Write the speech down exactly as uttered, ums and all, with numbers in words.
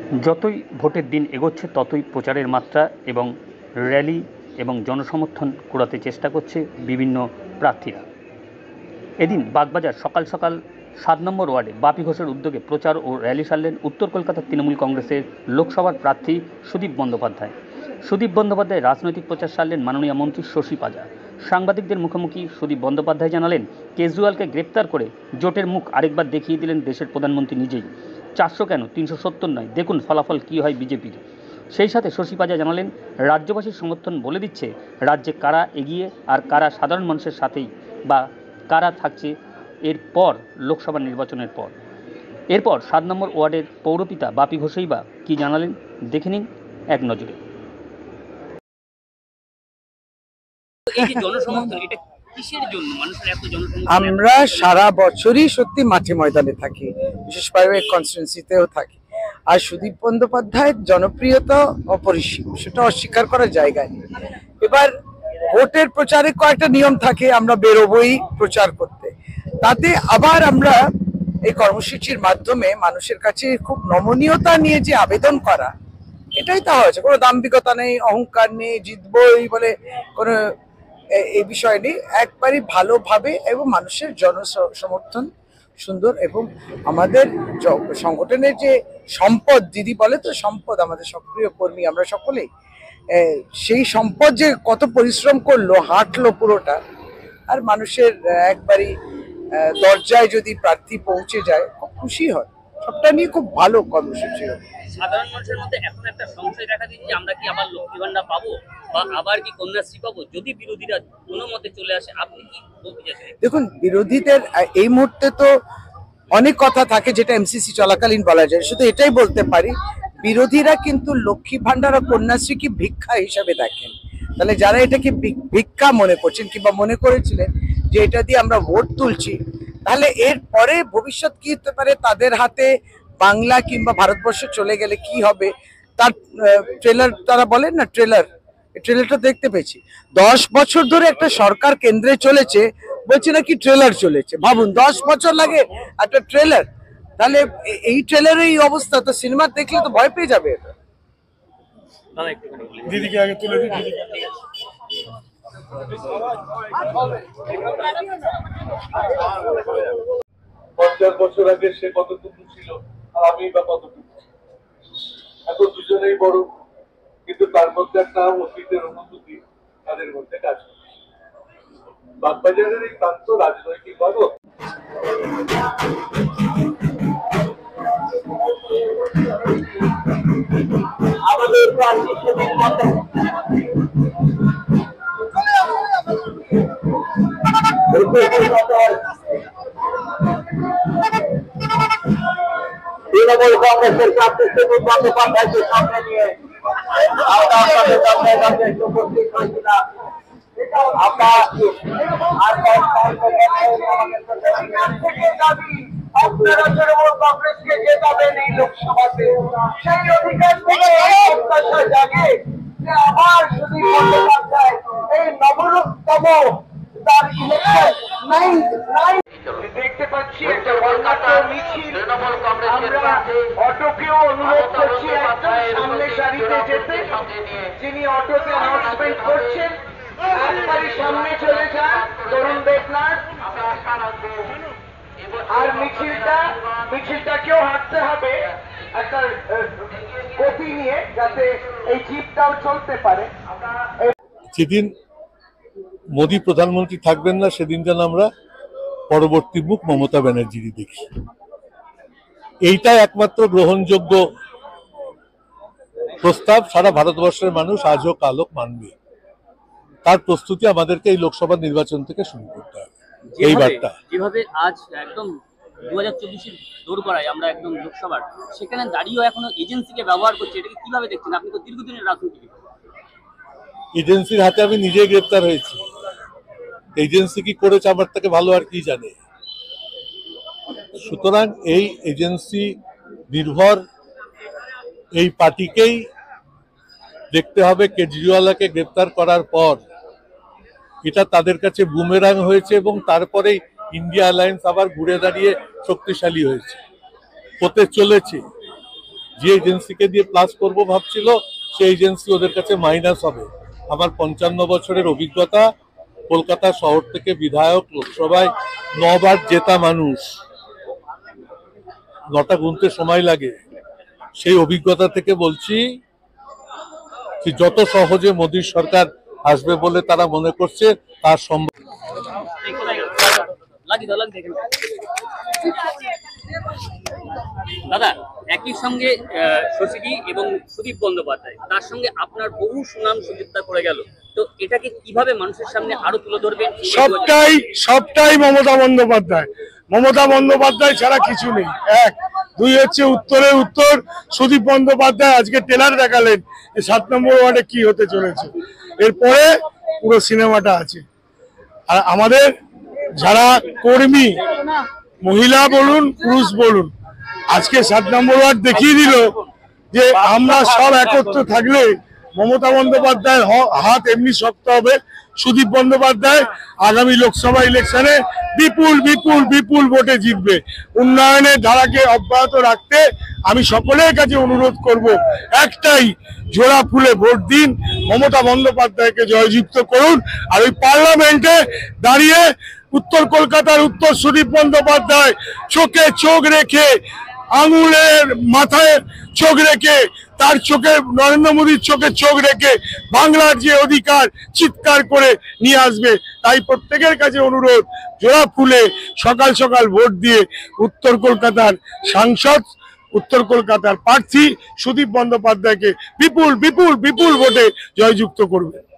যতই ভোটের দিন এগোচ্ছে ততই প্রচারের মাত্রা এবং র্যালি এবং জনসমর্থন কুড়াতে চেষ্টা করছে বিভিন্ন প্রার্থীরা। এদিন বাগবাজার সকাল সকাল সাত নম্বর ওয়ার্ডে বাপি ঘোষের উদ্যোগে প্রচার ও র্যালি সারলেন উত্তর কলকাতার তৃণমূল কংগ্রেসের লোকসভার প্রার্থী সুদীপ বন্দ্যোপাধ্যায়। সুদীপ বন্দ্যোপাধ্যায় রাজনৈতিক প্রচার সারলেন মাননীয় মন্ত্রী শশী পাজা। সাংবাদিকদের মুখোমুখি সুদীপ বন্দ্যোপাধ্যায় জানালেন, কেজরিওয়ালকে গ্রেপ্তার করে জোটের মুখ আরেকবার দেখিয়ে দিলেন দেশের প্রধানমন্ত্রী নিজেই। চারশো কেন, তিনশো সত্তর নয়, দেখুন ফলাফল কী হয় বিজেপির। সেই সাথে শশী পাজা জানালেন, রাজ্যবাসীর সমর্থন বলে দিচ্ছে রাজ্যে কারা এগিয়ে আর কারা সাধারণ মানুষের সাথেই বা কারা থাকছে এরপর লোকসভা নির্বাচনের পর। এরপর সাত নম্বর ওয়ার্ডের পৌরপিতা বাপি ঘোষই বা কী জানালেন দেখে নিন এক নজরে। আমরা সারা বছরই সত্যি মাঠে ময়দানে থাকি, বিশেষ করে কনস্টিটুয়েন্সিতেও থাকি। আর সুদীপ বন্দ্যোপাধ্যায়ের জনপ্রিয়তা অপরিসীম, সেটা অস্বীকার করার জায়গা নেই। এবার ভোটের প্রচারে কয়েকটা নিয়ম থাকে, আমরা বেরোবই প্রচার করতে। তাতে আবার আমরা এই কর্মসূচির মাধ্যমে মানুষের কাছে খুব নমনীয়তা নিয়ে যে আবেদন করা, এটাই তা হয়েছে। কোনো দাম্ভিকতা নেই, অহংকার নেই, জিতবই বলে কোনো এই বিষয় নেই। একবারই ভালোভাবে এবং মানুষের জন সমর্থন সুন্দর এবং আমাদের সংগঠনের যে সম্পদ, দিদি বলে তো সম্পদ, আমাদের সক্রিয় কর্মী আমরা সকলেই, সেই সম্পদ যে কত পরিশ্রম করলো, হাঁটলো পুরোটা, আর মানুষের একবারই দরজায় যদি প্রার্থী পৌঁছে যায় খুব খুশি হয়। সবটা নিয়ে খুব ভালো কর্মসূচি। সাধারণ মানুষের মধ্যে এখন একটা সংশয় দেখা দিচ্ছে, আমরা কি আবার লক্ষ্মী ভান্ডার পাবো বা আবার কি কন্যাশ্রী পাবো যদি বিরোধীরা কোনো মতে চলে আসে? আপনি কি বলতে চাইছেন? দেখুন, বিরোধীদের এই মুহূর্তে তো অনেক কথা থাকে যেটা এমসিসি চলাকালীন বলা যায়। শুধু এটাই বলতে পারি, বিরোধীরা কিন্তু লক্ষ্মী ভান্ডার আর কন্যাশ্রী কি ভিক্ষা হিসাবে দেখেন। তাহলে যারা এটাকে ভিক্ষা মনে করছেন কিংবা মনে করেছিলেন যে এটা দিয়ে আমরা ভোট তুলছি, তাহলে এর পরে ভবিষ্যৎ কি হতে পারে, তাদের হাতে বাংলা কিংবা ভারতবর্ষ চলে গেলে কি হবে তার ট্রেলার তারা বলেন না, ট্রেলার, ট্রেলারটা দেখতে পেয়েছি। দশ বছর ধরে একটা সরকার কেন্দ্রে চলেছে, বলছে নাকি ট্রেলার চলেছে। ভাবুন, দশ বছর লাগে একটা ট্রেলার। তাহলে এই ট্রেলারের এই অবস্থা, তো সিনেমা দেখলে তো ভয় পেয়ে যাবে। দিদিকে আগে তুলে দিই। পঞ্চাশ বছর আগে সে কতটুকু ছিল আর আমি বা কতটুকু, এখন দুজনেই বড়, কিন্তু তার মধ্যে একটা অতীতের অনুভূতি তাদের মধ্যে কাজ করছে। বাগবাজারের এই প্রান্ত রাজনৈতিক ভাবে আমাদের প্রার্থী সেদিন মতে তৃণমূল কংগ্রেসের প্রার্থী সুদীপ বন্দ্যোপাধ্যায়কে সামনে নিয়ে আমরা আপনাদের সামনে একটু উপস্থিত হয়েছিলাম। আমরা আপনারা তৃণমূল কংগ্রেসকে জেতাবেন এই লোকসভাতে, সেই অধিকার থেকে প্রত্যাশা জাগে যে আবার সুদীপ বন্দ্যোপাধ্যায় এই নবরূপতম তার ইলেকশন নাই নাই দেখতে পাচ্ছি একটা কলকাতা মিছিল। আমরা অটোকেও অনুরোধ করছি একদম সামনে সারিতে যেতে, যিনি অটোতে অ্যানাউন্সমেন্ট করছেন একবারই সামনে চলে যান, তরুণ দেবনাথ। আর মিছিলটা মিছিলটাকেও হাঁটতে হবে একটা গতি নিয়ে, যাতে এই জিপটাও চলতে পারে। যেদিন মোদী প্রধানমন্ত্রী থাকবেন না, সেদিন যেন আমরা পরবর্তী মুখ মমতা ব্যানার্জিরই দেখি। এইটা একমাত্র গ্রহণযোগ্য প্রস্তাব সারা ভারতবর্ষের মানুষ আজ হোক কাল হোক মানবে। তার প্রস্তুতি আমাদেরকে এই লোকসভা নির্বাচন থেকে শুরু করতে হবে। এইবারটা যেভাবে আজ একদম দু হাজার চব্বিশের দৌড় করায় আমরা একদম লোকসভার, সেখানে দাঁড়িয়েও এখনো এজেন্সিকে ব্যবহার করছে, এটাকে কিভাবে দেখছেন? আপনি তো দীর্ঘদিনের রাজনীতিবিদ। এজেন্সির হাতে আমি নিজেই গ্রেপ্তার হয়েছি। এজেন্সি কি করেছে আমার থেকে ভালো আর কি জানে। সুতরাং এই এজেন্সি নির্ভর এই পার্টিকেই দেখতে হবে। কেজরিওয়ালকে গ্রেপ্তার করার পর এটা তাদের কাছে বুমেরাং হয়েছে এবং তারপরে ইন্ডিয়া অ্যালায়েন্স আবার ঘুরে দাঁড়িয়ে শক্তিশালী হয়েছে, হতে চলেছে। যে এজেন্সিকে দিয়ে প্লাস করব ভাবছিল সেই এজেন্সি ওদের কাছে মাইনাস হবে। আমার পঞ্চান্ন বছরের অভিজ্ঞতা, কলকাতা শহর থেকে বিধায়ক, লোকসভায় নবার জেতা মানুষ, নটা গুনতে সময় লাগে, সেই অভিজ্ঞতা থেকে বলছি যে যত সহজে মোদী সরকার আসবে বলে তারা মনে করছে তার সম্ভব। দাদা, একই সঙ্গে শশীজি এবং সুদীপ বন্দ্যোপাধ্যায়, তার সঙ্গে আপনার বহু সুনাম সুচিত্রা করে গেল, তো এটাকে কিভাবে মানুষের সামনে আরো তুলে ধরবেন? সবটাই সবটাই মমতা বন্দ্যোপাধ্যায়। মমতা বন্দ্যোপাধ্যায় ছাড়া কিছু নেই। এক, দুই হচ্ছে উত্তরের উত্তর। সুদীপ বন্দ্যোপাধ্যায় আজকে ট্রেলার দেখালেন সাত নম্বর ওয়ার্ডে কি হতে চলেছে, এরপরে পুরো সিনেমাটা আছে। আর আমাদের যারা কর্মী, মহিলা বলুন পুরুষ বলুন, আজকে সাত নম্বর ওয়ার্ড দেখিয়ে দিল যে আমরা সব একত্র থাকলে মমতা বন্দ্যোপাধ্যায়ের হাত এমনি শক্ত হবে। সুদীপ বন্দ্যোপাধ্যায় আগামী লোকসভা ইলেকশনে বিপুল বিপুল বিপুল ভোটে জিতবে। উন্নয়নের ধারাকে অব্যাহত রাখতে আমি সকলের কাছে অনুরোধ করব, একটাই, জোড়া ফুলে ভোট দিন, মমতা বন্দ্যোপাধ্যায়কে জয়যুক্ত করুন। আর ওই পার্লামেন্টে দাঁড়িয়ে উত্তর কলকাতার উত্তর সুদীপ বন্দ্যোপাধ্যায় চোখে চোখ রেখে, আঙুলের মাথায় চোখ রেখে, তার চোখে নরেন্দ্র মোদীর চোখে চোখ রেখে বাংলার যে অধিকার চিৎকার করে নিয়ে আসবে। তাই প্রত্যেকের কাছে অনুরোধ, জোড়া ফুলে সকাল সকাল ভোট দিয়ে উত্তর কলকাতার সাংসদ, উত্তর কলকাতার প্রার্থী সুদীপ বন্দ্যোপাধ্যায়কে বিপুল বিপুল বিপুল ভোটে জয়যুক্ত করবে।